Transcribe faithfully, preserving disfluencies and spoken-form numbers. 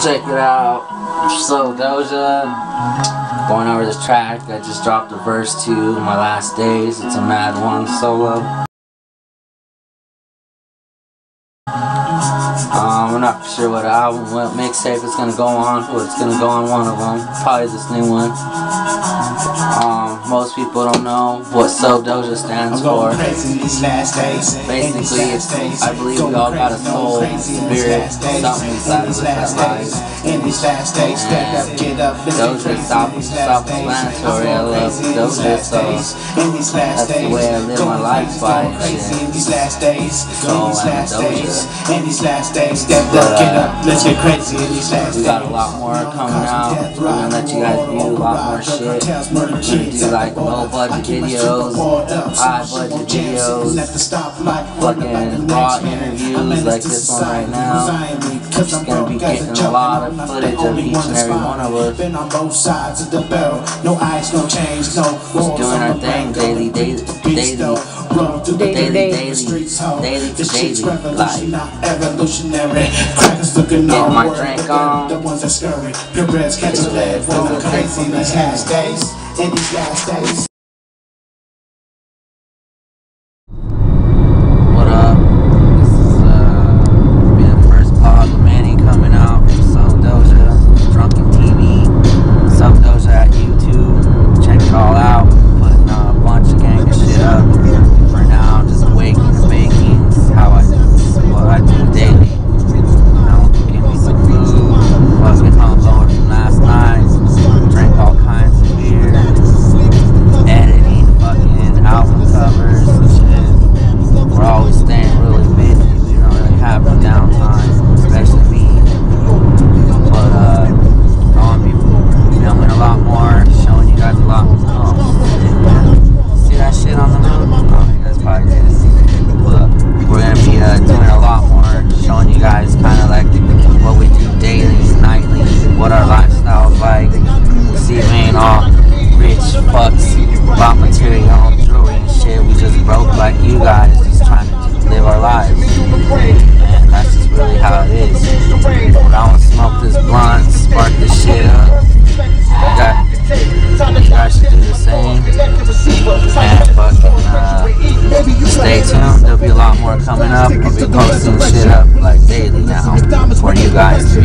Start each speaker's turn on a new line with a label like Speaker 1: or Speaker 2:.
Speaker 1: Check it out. SoulDouja. Going over this track. I just dropped a verse to my last days. It's a mad one solo. Um, we're not sure what album, what mixtape it's gonna go on, but it's gonna go on one of them. Probably this new one. Um, most people don't know what SoulDouja stands for. Basically, it's, I believe we all got a soul, spirit, something inside of us that lies. And Doja is self-explanatory. I love Doja, so that's the way I live my life by and shit. So I'm a Doja. But, uh, we got a lot more coming out. We're gonna let you guys view a lot more shit. We're gonna do like low budget videos, high budget videos, fucking raw interviews like this one right now. Just gonna be getting a lot of footage of each and every one of us. Just doing our thing daily, daily, daily, daily, daily, daily, daily to daily life. Get my drink on. Get lit. What up? This is uh, be the first vlog of Manny coming out from SoulDouja, Drunken T V, SoulDouja at YouTube. Check it all out. Putting uh, a bunch of gang of shit up. For now, just waking and baking. This is how I do what I do daily. You know, give me some food. Fucking hungover from last night. Drank all kinds of beer. Editing fucking album covers and shit. We're always staying really busy. We don't really have no downtime, especially me. But uh, I'm gonna be filming a lot more, showing you guys a lot more. Oh, see that shit on the moon? Oh, you guys probably did. But we're gonna be uh, doing a lot more, showing you guys kind of like what we do daily, nightly, what our lifestyle is like. See, we ain't all rich fucks, about material, jewelry and shit. We just broke like you guys, just trying to just live our lives. And that's just really how it is. But I want to smoke this blunt, spark this shit up. You guys, you guys should do the same. And fucking uh, stay tuned. There'll be a lot more coming up. I'll be posting shit up like daily now for you guys.